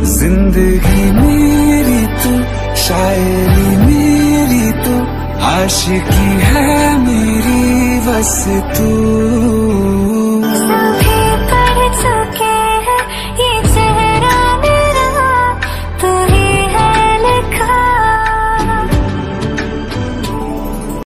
जिंदगी मेरी तू, शायरी मेरी तू, आशिकी है मेरी बस तू।